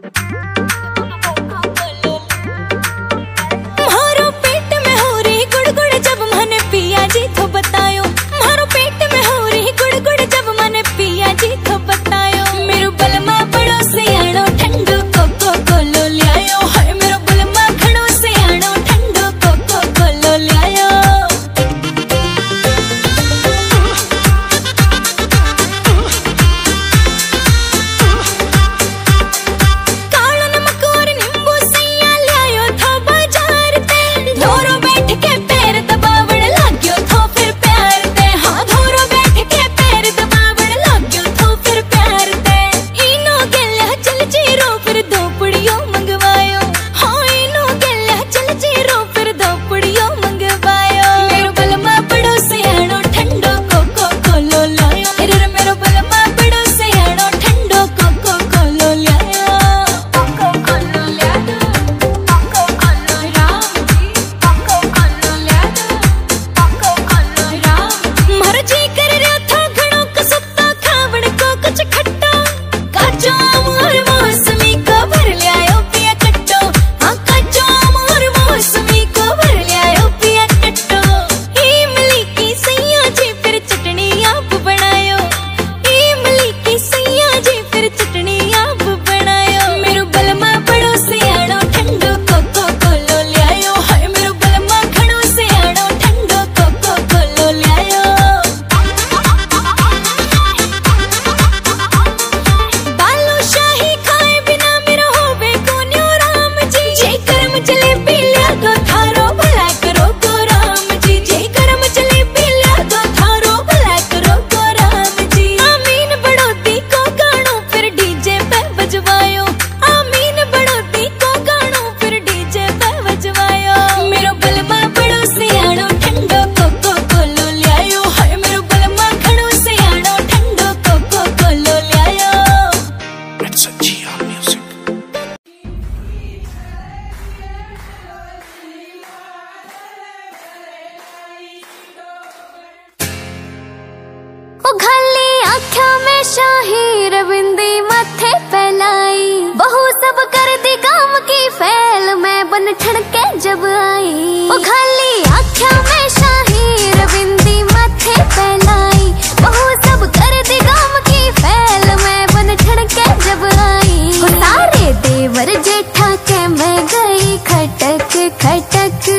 शाही रविंदी मथे फैलाई, बहू सब कर दी काम की फैल, मैं बन ठड़के जब आई। ओ खाली आख्या में शाही रविंदी मथे फैलाई, बहू सब कर दी काम की फैल, मैं बन ठड़के जब आई। ओ सारे देवर जेठा के मैं गई खटक खटक,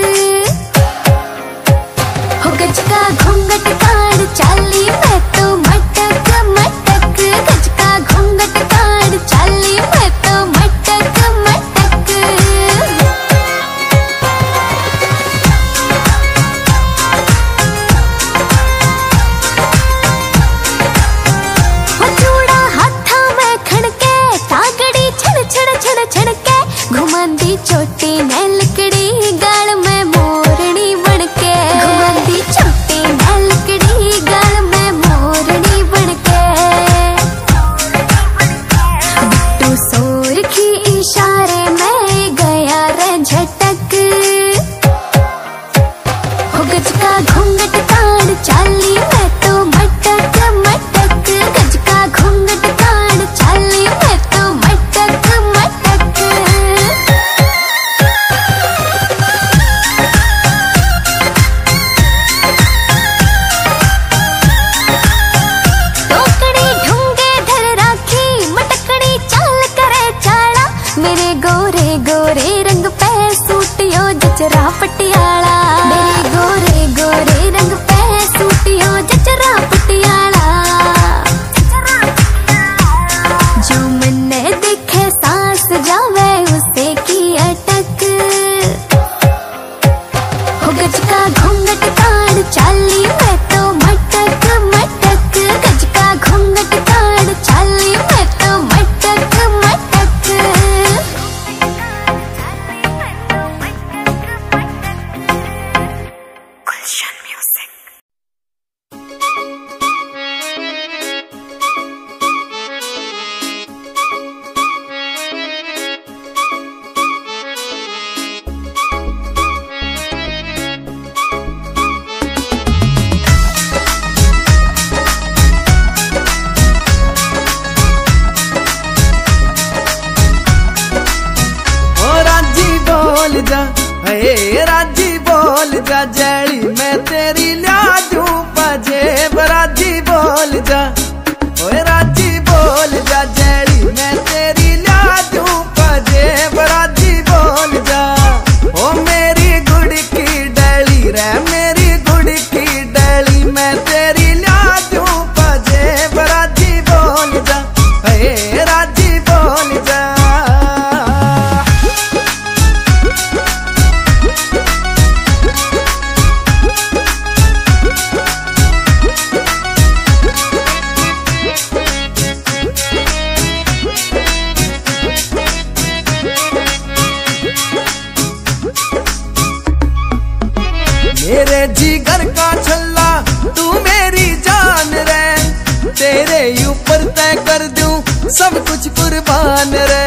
हो गजका घूंघट काड़ चाली मैं तो मटक मटक, गजका घूंघट काड़ चाली मैं तो मटक मटक। हो चूड़ा हाथा में खड़के, तागड़ी छड़ छड़ छड़ छड़के, घुमांदी चोटी ने लकड़ी गाल में मोरनी बनके, घुमांदी चोटी ने लकड़ी गाल में मोरनी बनके। बिट्टू सोर की इशारे में गया रे झटक, हो गजका घूंघट काड़ चाली मैं तो मटक मटक, गजका घूंघट काड़ चाली मैं तो मटक मटक। टोकड़ी ढूंगे धर राखी, मटकड़ी चाल करे चाला, मेरे गोरे गोरे रंग पे सूटियो जचरा पटियाला, मेरे गोरे गोरे रंग पे सूटियो जचरा पटियाला। जो मन्ने देखे सांस जावे उसे की अटक, हो गजका घूंघट काड़ चाली मैं तो मटक मटक, गजका घूंघट काड़ चाली मैं तो मटक मटक। जा, ए राजी बोल जा, जड़ी मैं तेरी ल्या दूं पजेब, राजी बोल जा, ओए राजी बोल जा, जड़ी मैं तेरी ल्या दूं पजेब, राजी बोल जा। ओ मेरी गुड़ की डली रे, मेरी गुड़ की डली, मैं तेरी ल्या दूं पजेब, राजी बोल जा, ए राजी बोल जा। मेरे जिगर का छल्ला तू मेरी जान रे, तेरे ऊपर तय कर दूं सब कुछ कुर्बान रे।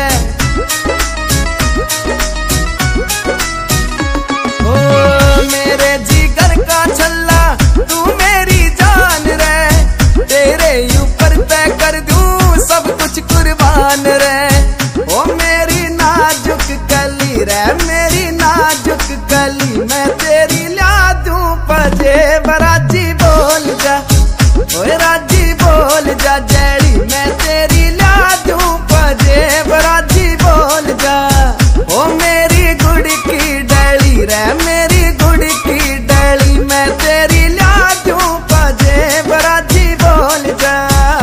ओ मेरे जिगर का छल्ला तू मेरी जान रे, तेरे ऊपर तय कर दूं सब कुछ कुर्बान रे। ओ मेरी नाजुक कली रे, मेरी नाजुक कली, मैं तेरी ल्या दूं पजेब, राजी बोल जा, ओए राजी बोल जा, जड़ी मैं तेरी ल्या दूं पजेब, राजी बोल जा। ओ मेरी गुड़ की डली रे, मेरी गुड़ की डली, मैं तेरी ल्या दूं पजेब, राजी बोल जा।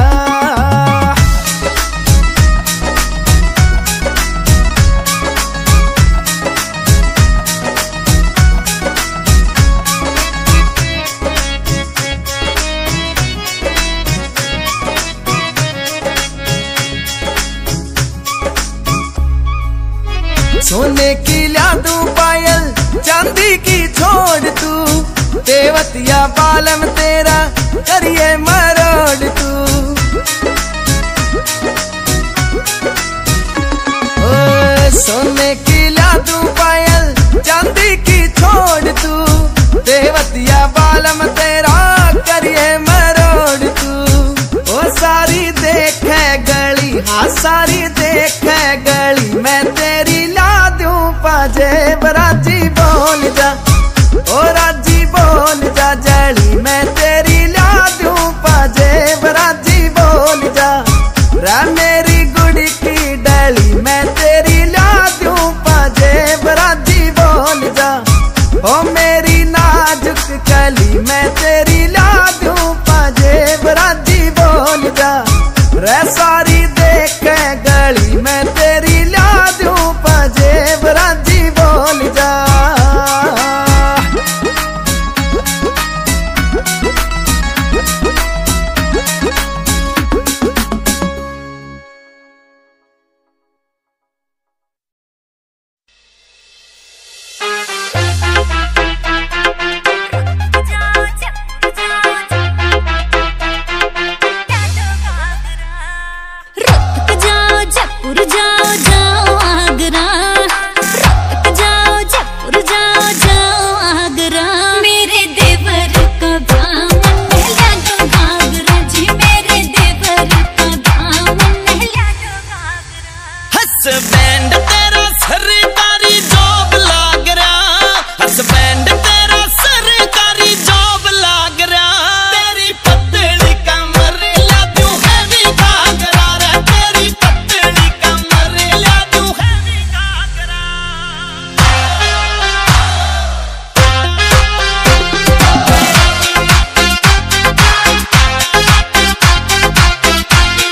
सोने की ल्या दूं पायल, चांदी की छोड़ तू, देवतिया बालम तेरा करिए मरोड़ तू। ओ सोने की ल्या दूं पायल, चांदी की छोड़ तू, देवतिया बालम तेरा करिए मरोड़ तू। ओ सारी देखे गली, हाँ सारी देखे गली, मैं तेरी ल्या दूं पजेब, राजी बोल जा, ओ राजी बोल जा, जड़ी मैं तेरी ल्या दूं पजेब, राजी बोल जा। रा मेरी गुड़ की डली, मैं तेरी ल्या दूं पजेब, राजी बोल जा। ओ मेरी नाजुक कली, मैं तेरी ल्या दूं पजेब, राजी बोल जा। रे सारी देखे गली, मैं तेरी ल्या दूं पजेब, राजी बोल जा।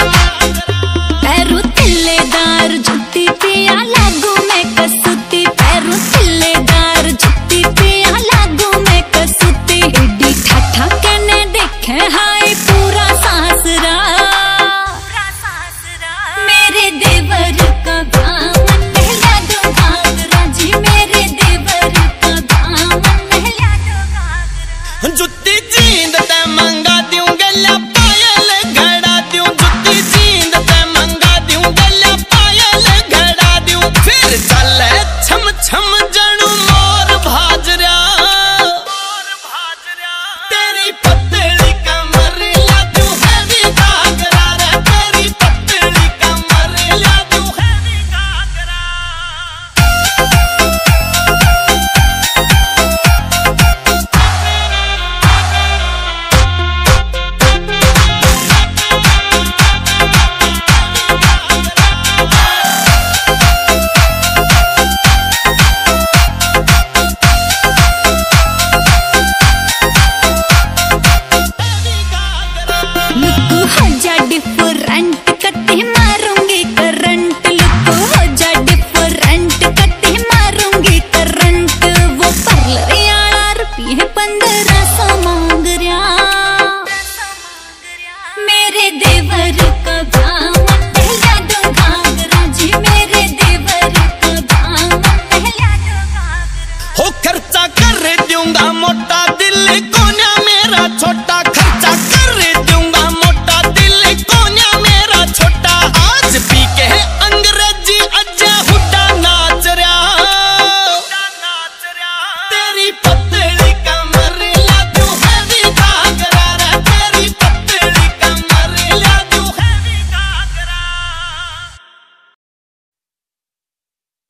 जुत्ती पिया लागू मैं कसूती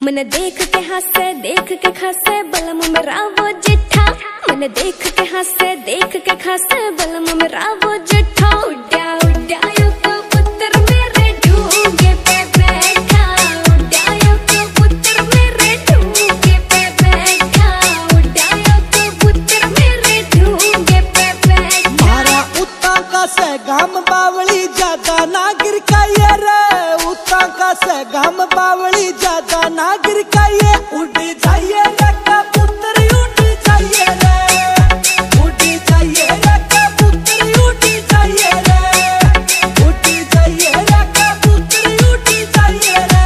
मैंने देख के खासे बलम मेरा वो जिठा। मैंने देख के खासे बलम मेरा वो जिठा। उड्या उड्या यो कबूतर मेरे ढूंगे पे बैठा। उड्या यो कबूतर मेरे ढूंगे पे बैठा। उड्या यो कबूतर मेरे ढूंगे पे बैठा। मारा उता का से गाम बावली ज्यादा नागिर का ये रे। उता का से गाम बावली ज्यादा नागिर का ये। उड़ जाइए रे कबूतर उड़ जाइए रे। उड़ जाइए रे कबूतर उड़ जाइए रे। उड़ जाइए रे कबूतर उड़ जाइए रे।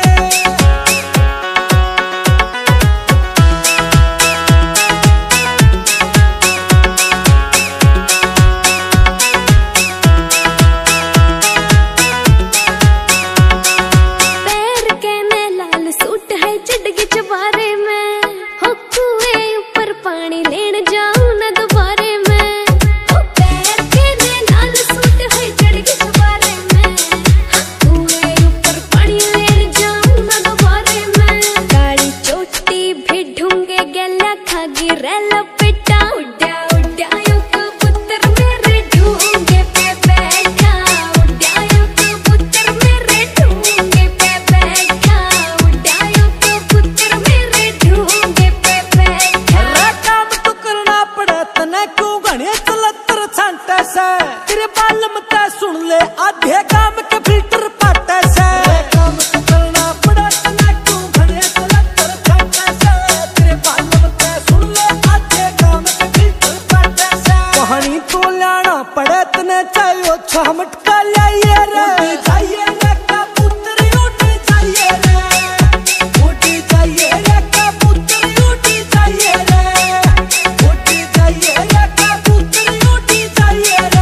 तेरे बालम ते सुन ले आधे काम के फिल्टर पाटे से। काम तो करना पड़ा तना क्यों घने चलतर छाटे से। तेरे बालम ते सुन ले आधे काम के फिल्टर पाटे से। कहानी तो लाना पड़े तने चाहिए छमट का लाइए रे। उड़ जाइए रे कबूतर उड़ जाइए रे। उड़ जाइए रे कबूतर उड़ जाइए रे। उड़ जाइए रे कबूतर उड़ जाइए रे।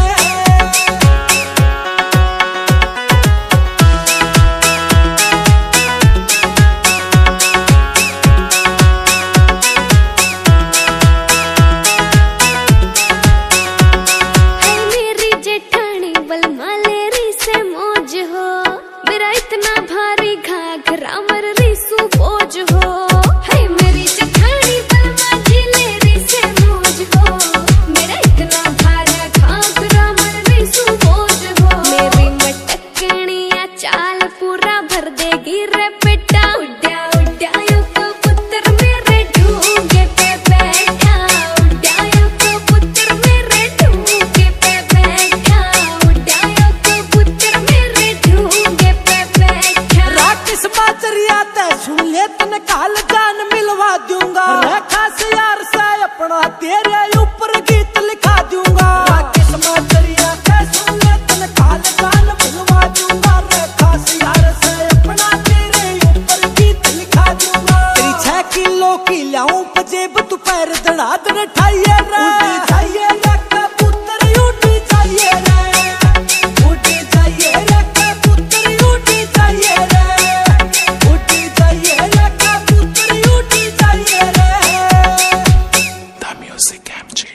काल जान मिलवा दूंगा। रेखा से यार से अपना तेरे ऊपर गीत लिखा दूंगा। राकेश माचरिया के सुन ले तन काल जान मिलवा दूंगा। रेखा से यार से अपना तेरे ऊपर गीत लिखा दूंगा। तेरी 6 किलो की लाऊं पजेब तू पैर दड़ा दड़ ठाइए रे। उड़ जाइए रे कबूतर उड़ जाइए रे। उड़ जाइए रे कबूतर उड़ जाइए रे। उड़ जाइए रे कबूतर उड़ जाइए रे। The Music MG।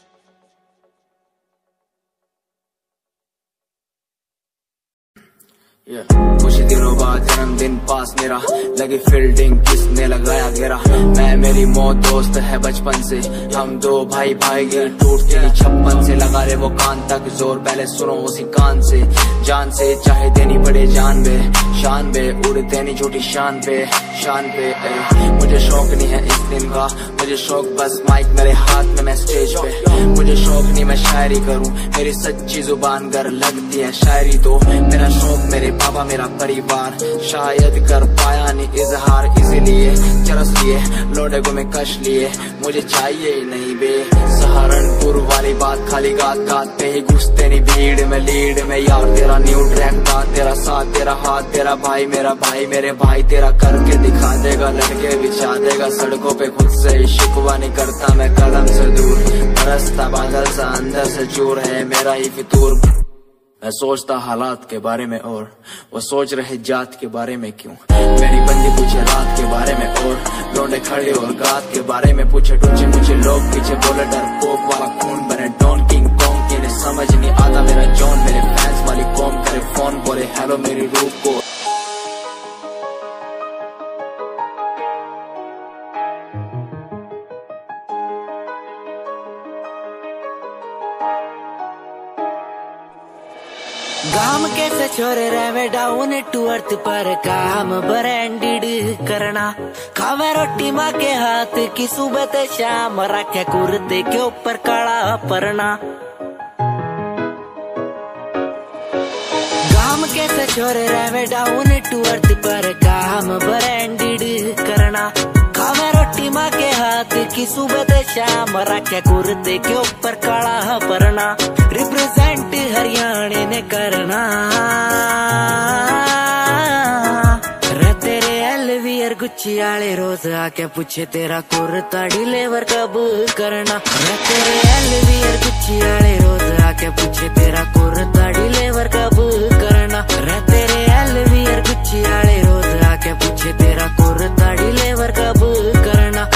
कुछ दिनों बाद जन्मदिन पास मेरा। लगी फील्डिंग किसने लगाया घेरा। मैं मेरी मौत दोस्त है बचपन से। हम दो भाई की टूटती 56 से। लगा ले वो कान तक जोर पहले सुनो उसी कान से। जान से चाहे देनी पड़े जान बे शान बे। उड़ देनी झूठी शान पे मुझे शौक नहीं है इस दिन का। मुझे शौक बस माइक मेरे हाथ में मैं स्टेज पे। मुझे शौक नहीं मैं शायरी करूं। मेरी सच्ची जुबान गर लगती है शायरी तो। मेरा शौक मेरे पापा मेरा परिवार। शायद कर पाया नहीं इजहार इसीलिए चरस लिए लोडे को मैं कश लिए। मुझे चाहिए ही नहीं बे सहारनपुर वाली बात। खाली गात पे ही घुसते नहीं भीड़ में लीड में यार। तेरा न्यू ट्रैक था तेरा साथ तेरा हाथ तेरा भाई मेरा भाई मेरे भाई तेरा करके दिखा देगा। लड़के बिछा देगा सड़कों पे खुद से ही शिकवा नहीं करता मैं कलम से दूर। बरसता बादल सा अंदर से चूर है मेरा ही फितूर। मैं सोचता हालात के बारे में और वो सोच रहे जात के बारे में क्यों। मेरी बंदी पूछे रात के बारे में और लौंडे खड़े और गात के बारे में पूछे टूचे मुझे लोग पीछे बोले डर पोक वाला खून बने डॉन किंग कॉन्ग। इन्हें समझ नहीं आता मेरा जॉन। मेरे फैंस वाली कॉम करे फोन बोले हेलो मेरी रूह को। काम कैसे छोरे रहे डाउन टू अर्थ पर काम ब्रांडेड करना। खावे रोटी माँ के हाथ की सुबह ते शाम, रखे कुर्ते के ऊपर काला परना। काम कैसे छोरे रहे डाउन टू अर्थ पर काम ब्रांडेड करना। खावे रोटी माँ के हाथ की सुबह ते शाम, रखे कुर्ते के ऊपर काला परना। रिप्रेजेंट हरियाणा ने करना। रे तेरे एलवीयर गुच्ची आले रोज आके पूछे तेरा कुर्ता डिलीवर कब करना। रे तेरे एलवीयर गुच्ची आले रोज आके पूछे तेरा कुर्ता डिलीवर कब करना। रे तेरे एलवीयर गुच्ची आले रोज आके पूछे तेरा कुर्ता डिलीवर कब करना।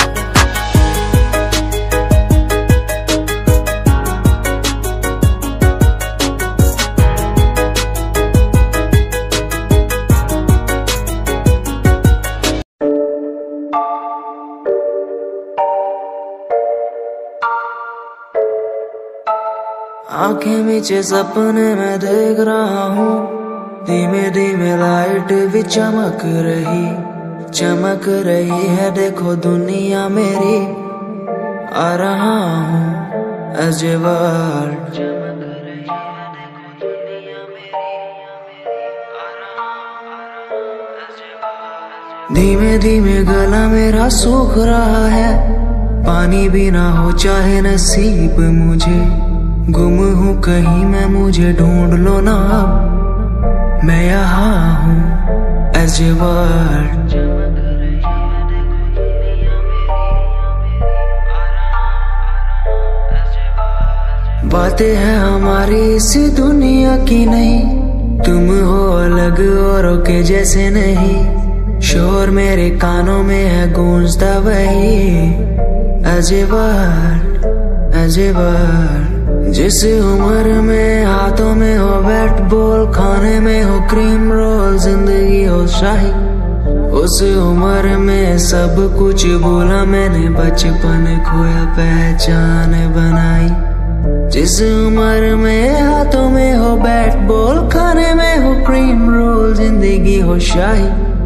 आंखें नीचे सपने में देख रहा हूँ, धीमे धीमे लाइट भी चमक रही है। देखो दुनिया मेरी, आ रहा हूँ एज ए वर्ल्ड। धीमे धीमे गला मेरा सूख रहा है, पानी भी ना हो चाहे नसीब मुझे। गुम हूँ कहीं मैं, मुझे ढूंढ लो ना अब, मैं यहाँ हूँ एज ए वर्ल्ड। बातें हैं हमारी इसी दुनिया की नहीं, तुम हो अलग औरों के जैसे नहीं। शोर मेरे कानों में है गूंजता वही एज ए वर्ल्ड, एज ए वर्ल्ड। जिस उम्र में हाथों में हो बैट बॉल, खाने में हो क्रीम रोल, जिंदगी हो शाही, उस उम्र में सब कुछ भूला मैंने, बचपन खोया पहचान बनाई। जिस उम्र में हाथों में हो बैट बॉल, खाने में हो क्रीम रोल, जिंदगी हो शाही।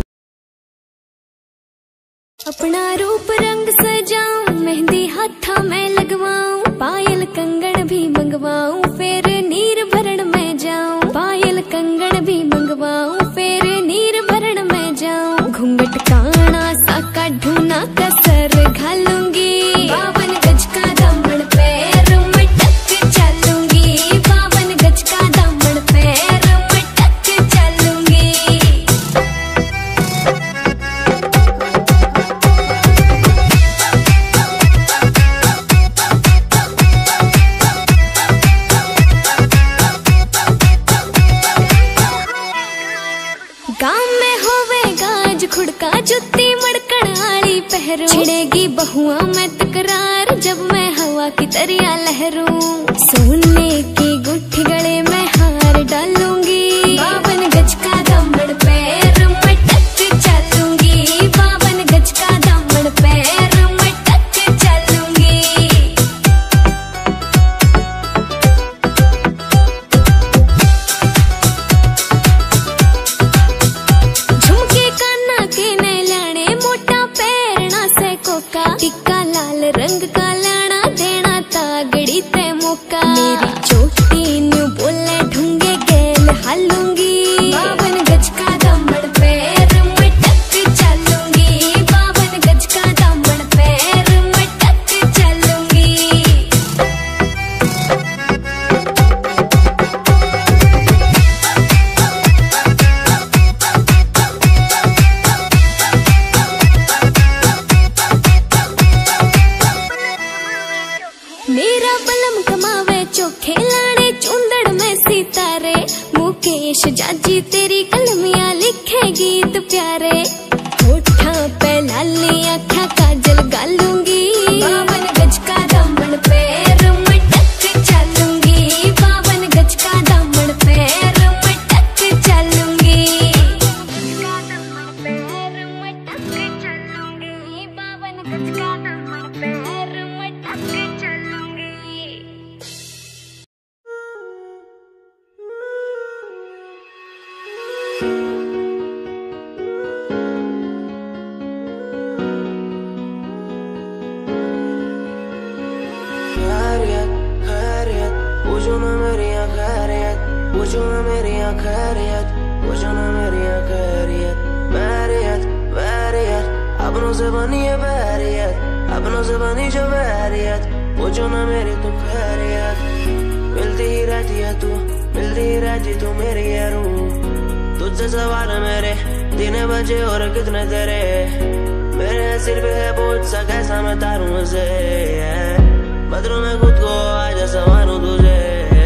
अपना रूप रंग सजाऊं, मेहंदी हाथा में लगवाऊं, पायल कंगन भी मंगवाऊं, फिर नीर भरण में जाऊं। पायल कंगन भी मंगवाऊं, फिर नीर भरण में जाऊं। घूंघट काना सा काढूं ना कसर घालूंगी, 52 गज का दामन पैर में टक चलूंगी। 52 गज का दामन पैर में टक चलूंगी। गाँव में होवे गाज खुड़का, जुत्ती मड़कण आली पहरू, छिड़ेगी बहुआ में तकरार जब मैं हवा की तरिया लहरूं। सोने की गुट्ठी गले में हार डालूंगी, 52 गज का दामन पैर में टक चलूंगी। 52 गज का दामन पैर में टक चलूंगी। झुमके काना के न लाने, मोटा पैरना से कोका, टिक्का लाल रंग का लाना, देना तागड़ी ते मौका। मेरी चोटी न्यू बोले ढूंगे गेल हालूंगी, 52 गज का दामन पैर में टक चलूंगी। 52 गज का दामन पैर में टक चलूंगी। मेरा बलम कमावे चोखे लाने, चुंदड़ में सितारे, मुकेश जाजी तेरी कलमियां लिखे गीत प्यारे। होठा पे लाली आँखा काजल गालूंगी, 52 गज का दामन पैर में टक चलूंगी। 52 गज का दामन पैर में टक चलूंगी। 52 गज का दामन पैर में टक चलूंगी। पूछो ना मेरी खैरियत, पूछो ना मेरी खैरियत। बैरियत बैरियत अपनों से बनी है बैरियत, अपनों से बनी जो बैरियत। पूछो ना मेरी तू खैरियत। मिलती ही रहती है तू, मिलती ही रहती तू मेरी है रूह। तुझसे सवाल मेरे दिन बजे और कितने तेरे, मेरे सिर पे है बोझ सा कैसा मैं तारूं उसे। बदलूं मैं खुद को आज संवारूं तुझे।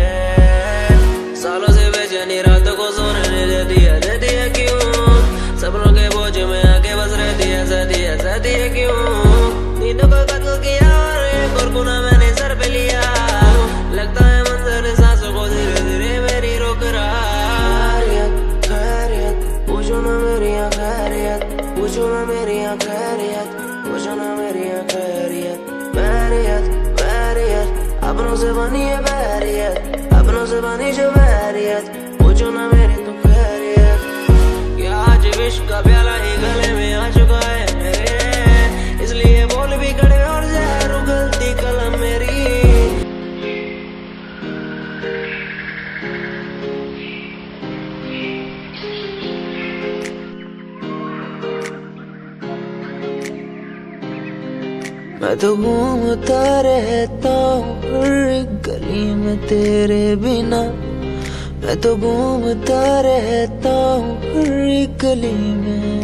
सालों से बेचैनी रातों को सोने नहीं देती है क्यों? सपनों के बोझ में आके बस रहती है क्यों? नींदों को कत्ल किया और एक और गुनाह मैंने सर पे लिया। लगता है मंजर सांसों को धीरे धीरे मेरी रोक रहा। खैरियत पूछो ना मेरी खैरियत, पूछो ना मेरी खैरियत, पूछो ना मेरी खैरियत। बैरियत बैरियत अपनों से बनी है बैरियत, अपनों से बनी जो बैरियत। पूछो ना मेरी तू खैरियत। क्या आज विश्व का प्याला ही गले में आ चुका है मेरे, इसलिए बोल भी कड़े और जहर उगलती कलम मेरी। मैं तो घूमता रहता हूँ हर एक गली में तेरे बिना। मैं तो घूमता रहता हूँ हर एक गली में,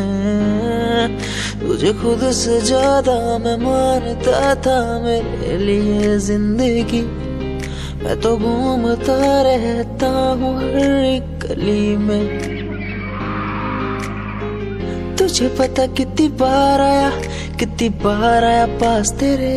तुझे खुद से ज्यादा मैं मानता था मेरे लिए जिंदगी। मैं तो घूमता रहता हूँ हर एक गली में। तुझे पता कितनी बार आया पास तेरे।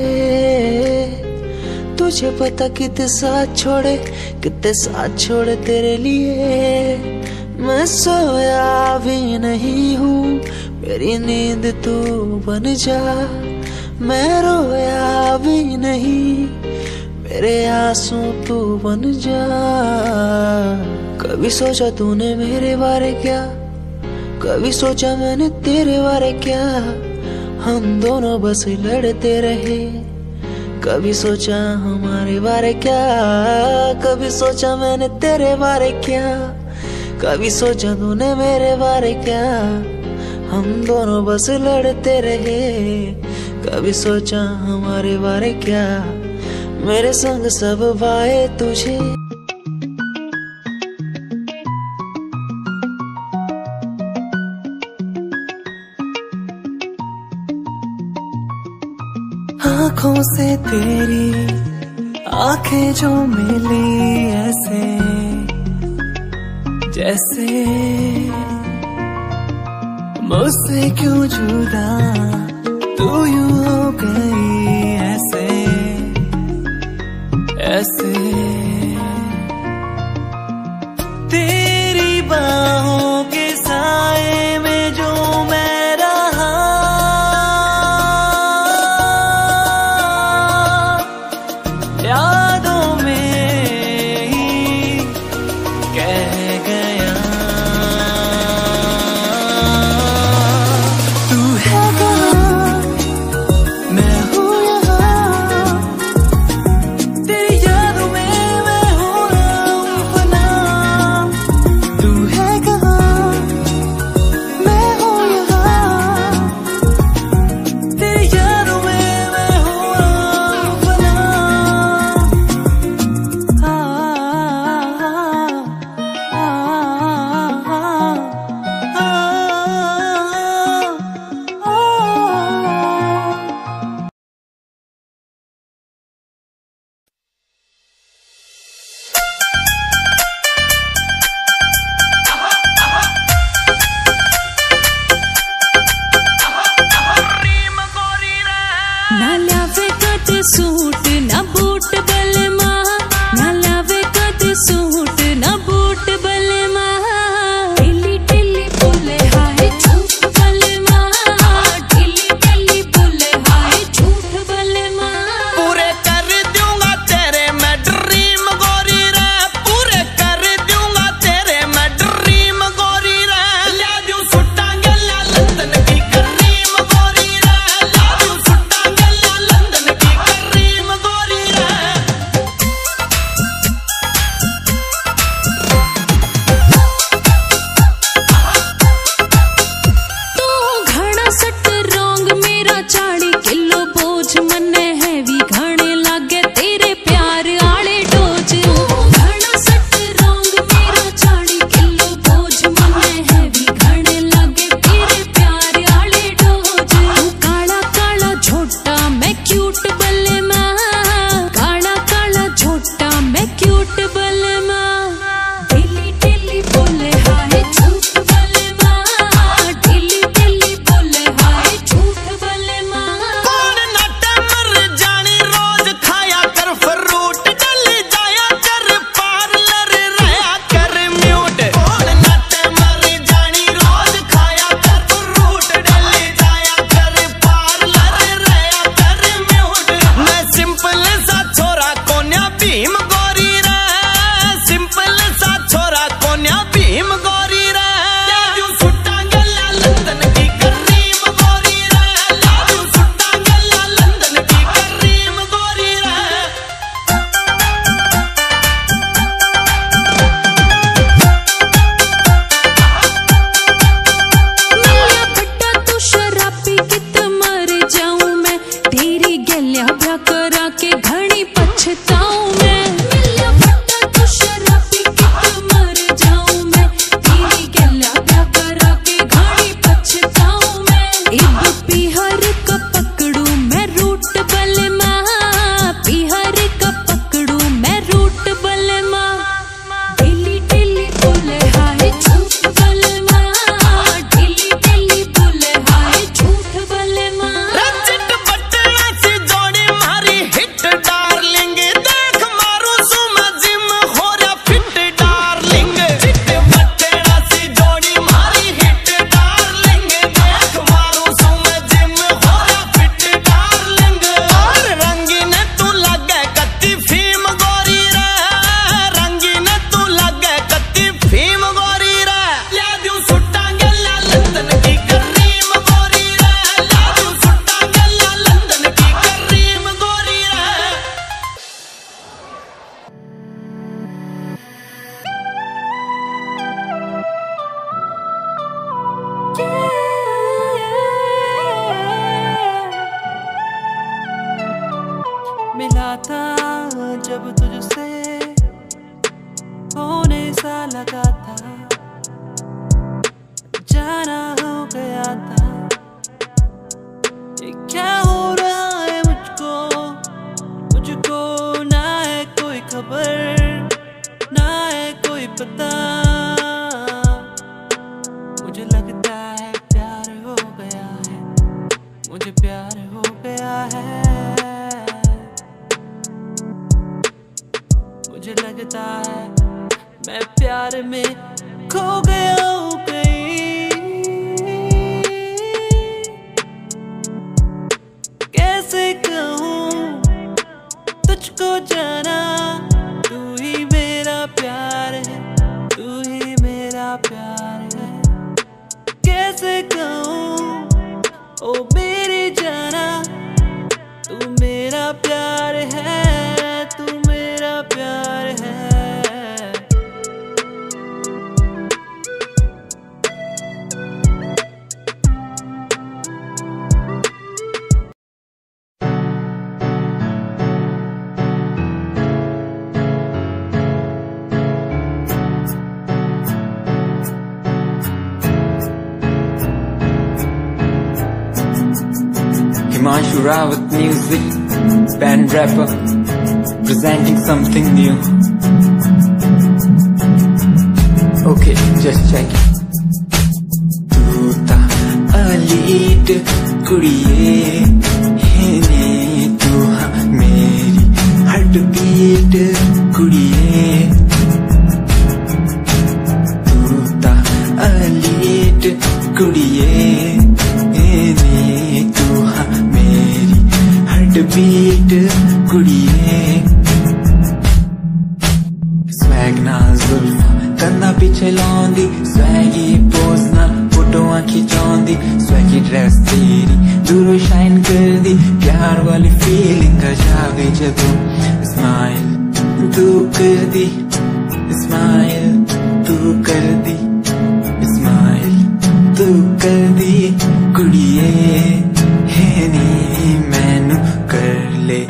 तुझे पता कितने साथ छोड़े तेरे लिए। मैं सोया भी नहीं हूँ, मेरी नींद तू बन जा। मैं रोया भी नहीं, मेरे आंसू तू बन जा। कभी सोचा तूने मेरे बारे क्या, कभी सोचा मैंने तेरे बारे क्या? हम दोनों बस लड़ते रहे। कभी सोचा हमारे बारे क्या, कभी सोचा मैंने तेरे बारे क्या? कभी सोचा तूने मेरे बारे क्या? हम दोनों बस लड़ते रहे। कभी सोचा हमारे बारे क्या? मेरे संग सब भाए तुझे। आँखों से तेरी आंखें जो मिली ऐसे जैसे मुझसे क्यों जुदा तू यूं हो गई ऐसे ऐसे। तेरी बाहों के साए में जो मैं रहा, यादों में ही कह गया। तू है कहाँ, मैं हूँ यहाँ, तेरी यादों में मैं हो रहा हूँ फना। तू है कहाँ, मैं हूँ यहाँ, तेरी यादों में मैं हो रहा हूँ फना। ना लावे कद सूट ना बूट बलमा, ना लावे कद सूट ना बूट बलमा। ढिल्ली ढिल्ली बोले हाय झूठ बलमा, ढिल्ली ढिल्ली बोले हाय झूठ बलमा। पूरे कर दूंगा तेरे मैं ड्रीम गोरी रे, पूरे कर दूंगा तेरे मैं ड्रीम गोरी रे। ला दूं सुट्टा गल्ला लंदन की करीम गोरी रे, ला दूं सुट्टा गल्ला लंदन की करीम जब तुझसे होने सा लगा था, जाना हो गया था। ये क्या हो रहा है मुझको ना है कोई खबर, ना है कोई पता। मुझे लगता है प्यार हो गया है, मुझे प्यार हो गया है। मुझे लगता है मैं प्यार में खो गया हूँ कहीं। कैसे कहूँ तुझको जाना, तू ही मेरा प्यार है, तू ही मेरा प्यार है। कैसे कहूँ ओ मेरी जाना, तू मेरा प्यार है, तू मेरा प्यार है। Himanshu Rawat music, band rapper, presenting something new. Okay, just check it. Tu ta alit kudiye hene, tu ha meri heartbeat kudiye. Tu ta alit kudiye hene, tu ha meri heartbeat kudiye. Swag na zulfa kanna piche laundi, swaggy pose na फोटोआं खिंचाउंदी, swaggy dress तेरी दूरों shine कर दी। प्यार वाली feeling आ जावे जदों smile तू कर दी, smile तू कर दी, smile तू कर दी। कुड़िए है नी मैनू कर ले।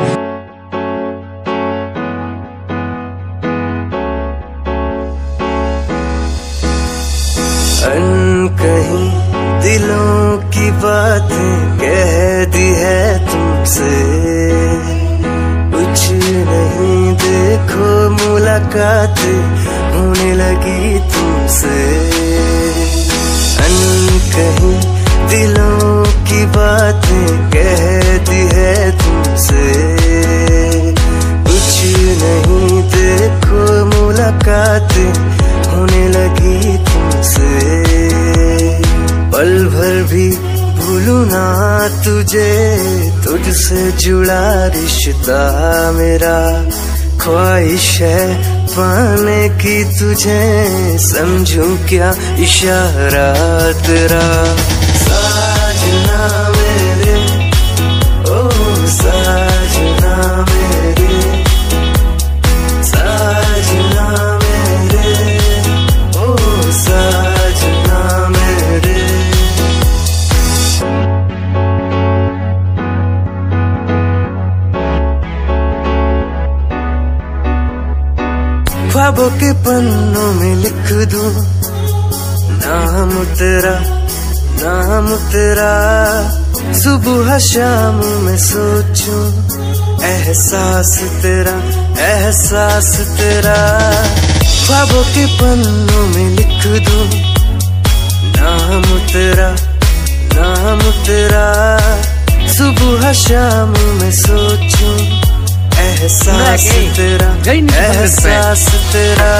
कहीं दिलों की बातें कह दी है तुमसे, कुछ नहीं देखो मुलाकात होने लगी तुमसे। कहीं दिलों की बातें कह दी है तुमसे, कुछ नहीं देखो मुलाकात होने लगी तुमसे। पल भर भी भूलूं ना तुझे, तुझसे जुड़ा रिश्ता मेरा। ख्वाहिश है पाने की तुझे, समझूं क्या इशारा तेरा। साजना मेरे ओ साजना मेरे, साजना मेरे ओ साजना मेरे। ख्वाबों के पन्नों में लिख दूं नाम तेरा, नाम तेरा। सुबह शाम में सोचूं एहसास तेरा, एहसास तेरा। ख्वाबों के पन्नों में लिख दूं नाम तेरा, नाम तेरा। सुबह शाम में सोचूं एहसास तेरा, एहसास तेरा।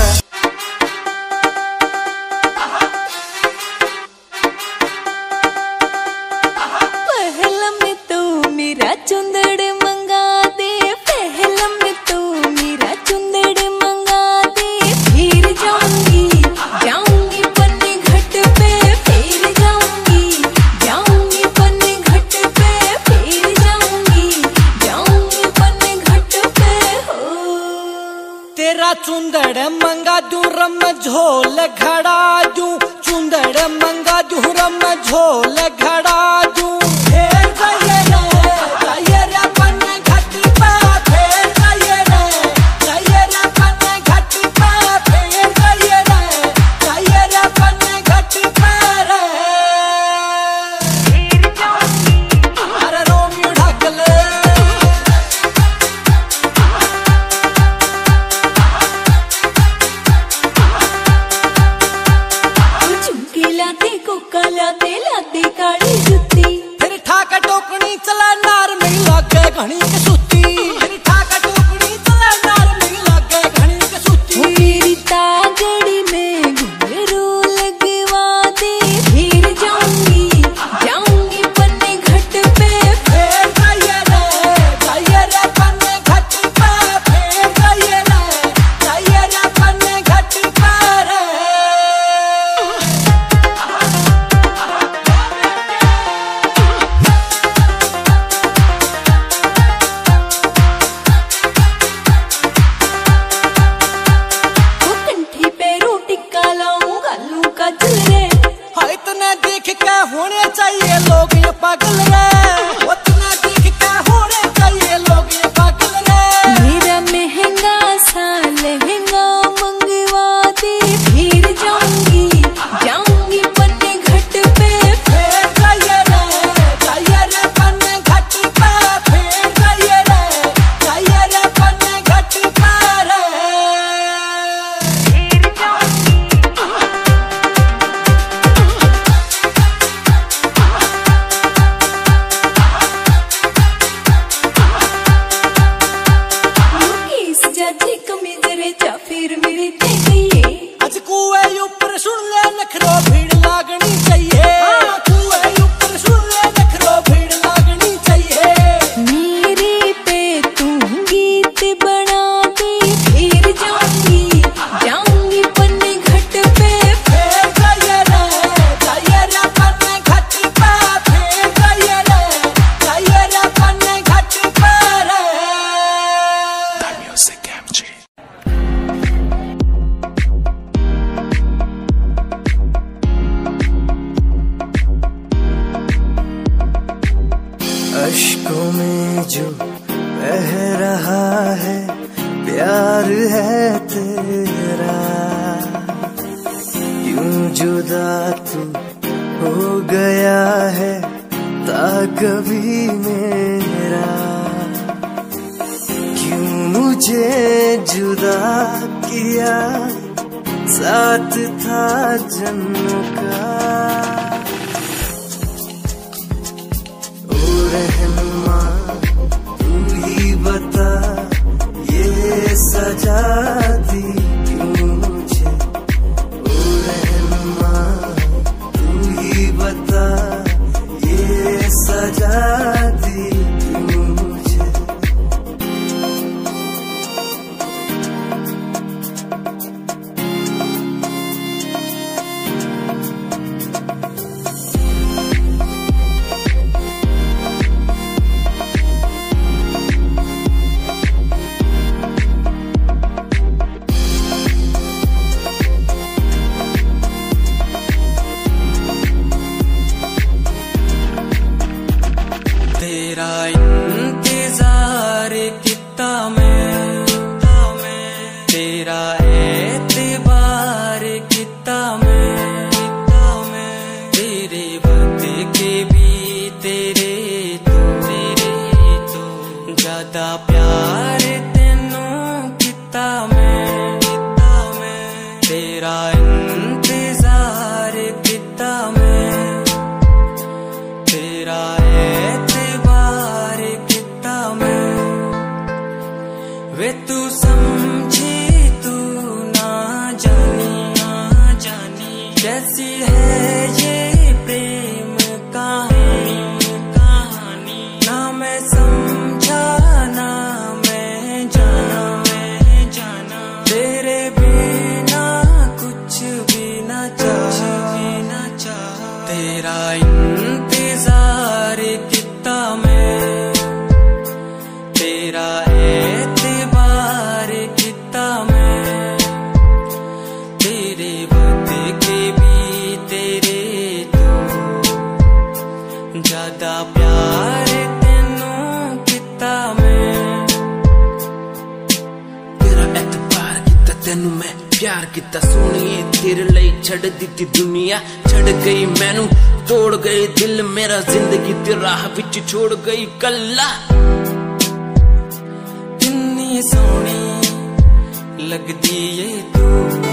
पहला में तो मेरा चुंदड़ मंगा दे, पहला में तो मेरा चुंदड़ मंगा दे। फिर जाऊंगी जाऊंगी पन्ने घाट पे, फिर जाऊंगी जाऊंगी पन्ने घाट पे, फिर जाऊंगी जाऊंगी पन्ने घाट पे। हो तेरा चुंदड़ मंगा दूं रम झोल घड़ा दूं, चुंदड़ मंगा दूं रम झोल घड़ा दूं। फिर जाइए रे पन्ने घाट पे, फिर जाइए रे लोग ये पागल रे, उतना देख के होने चाहिए लोग ये पागल रे। मेरा महंगा सा लहंगा मंगवा दे, फिर जाऊंगी पन्ने घट पे। फिर जाइए रे पन्ने घट पे, फिर जाइए रे पन्ने घट पे रे। जाती कमीज रे जा फिर मेरे ते गई। आज कुए ऊपर सुन ले नखरो भीड़ लागनी चाहिए, कुए ऊपर सुन ले नखरो भीड़ लागनी चाहिए। मेरे पे तू गीत बना दे, फिर जाऊंगी पन्ने घट पे। फिर जाइए रे पन्ने घट पे, फिर जाइए रे पन्ने घट पे रे। अश्कों में जो बह रहा है प्यार है तेरा, यूं जुदा तू हो गया है ता कभी मेरा। क्यों मुझे जुदा किया, साथ था जन्मों का। रहनुमा तू ही बता, ये सजा दी क्यों मुझे। ओ रहनुमा तू ही बता, ये सजा दी क्यों मुझे। तेरा इंतजार कितना मैं, तेरा एतबार कितना मैं, तेरे वक्त के भी तेरे तो ज्यादा प्यार तेनू कितना मैं, तेरा इंतजार कितना मैं, तेरा वे तू समझी तू ना जानी कैसी है ये प्रेम कहानी। ना मैं समझा ना मैं जाना, तेरे बिना कुछ भी ना चाह। तेरा इंतजार कितना मैं, तेरा एतबार कितना मैं, तेरे वक्त के भी तेरे तो ज्यादा प्यार तेनू कितना मैं। तेरा एतबार किता तेनू मैं, प्यार किता सोनिए तेरे लिए छड़ दी दुनिया। छड़ गई मैनू तोड़ गई दिल मेरा, जिंदगी तेरी राह विच छोड़ गई कल्ला। कितनी सोहनी लगदी ये तू,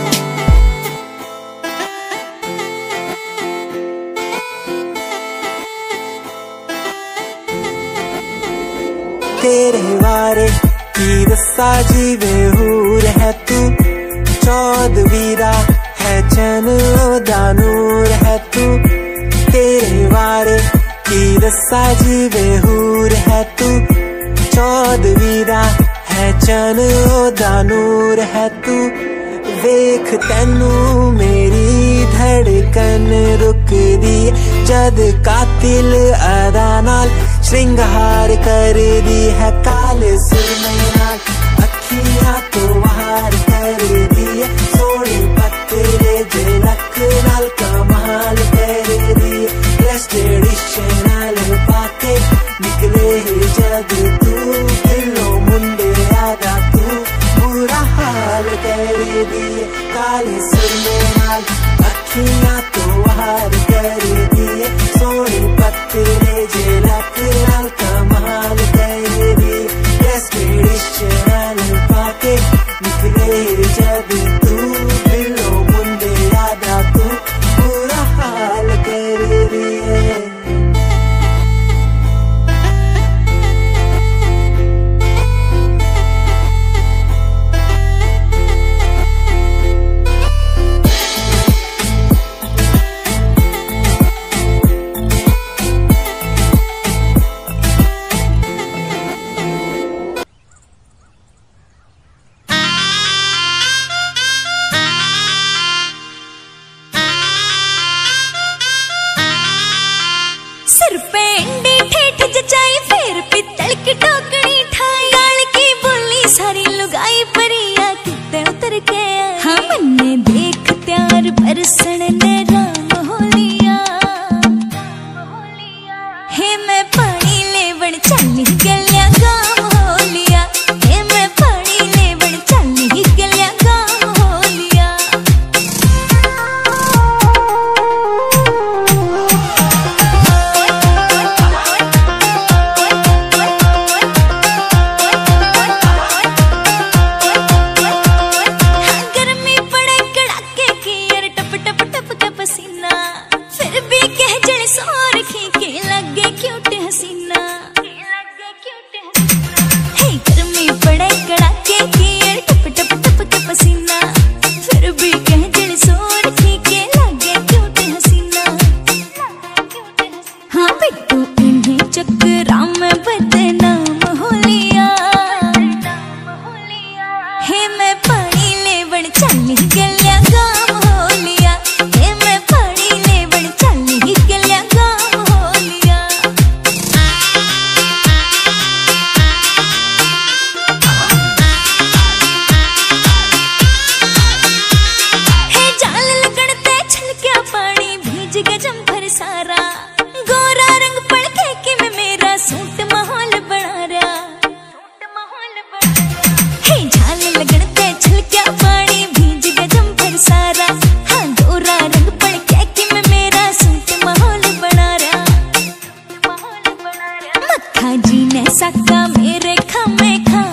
तेरे बारे की दस्सा जीवे हूर है तू, चौदवीरा है चैन दा नूर है तू। तेरे बारे की दस्सा जीवे हूर है तू, चौदवीरा है चैन दा नूर है तू। वेख तैनू मेरी धड़कन रुकदी, जद कातिल अदा नाल श्रृंगार कर दी है। काले सुरमई नाल अखियां तो वार कर दी है, सोनी पत्तरे जे लक नाल कमाल कर दी। ट्रस्टेड जब तू दिलो मुंडे आदा तू बुरा हाल कर दिए काले सुरमे नाल अखियां तो हार कर दिए सोने पत्ते जे लक नाल कमाल कर दिए एक्सपेडिशन पाके निकले जब तू दिलो मुंडे आदा तू बुरा हाल कर दिए सिर पे इंडी ठेठ जचाई फिर पित्तल की टोकरी ठाई गाल की बोली सारी लुगाई परिया कितने उतर के हाँ मन्ने देख त्यार बरसण ने राम हो लिया हे मैं पानी लेवण चली गलिया गाम हो लिया हे मैं पानी लेवण चली गलिया गाम हो लिया गर्मी पड़े कड़ाके की यार टप टप टप का पसीना फिर भी कह जल सोर खी के लगे क्यूट हसीना हे गर्मी पड़े कड़ाके की यार टप टप टप का पसीना फिर भी कह जल सोर खी के लगे क्यूट हसीना हाँ बिट्टू इन्हें चक्करा में बदनाम हो लिया हे मैं पानी लेवण चली गलिया गाम हो लिया हे मैं पानी लेवण चली गलिया गाम हो लिया हे जाल लगड़ते छलकिया पानी भीज गया जम्फर सारा गोरा रंग पड़के कि मैं मेरा सूट माहौल बना रहा हे झाल लगड़ते छलकिया पानी भीज गया जम्फर सारा हाँ गोरा रंग पड़के कि मैं मेरा सूट माहौल बना रहा मक्खा जी ने साका मेरे खामे खा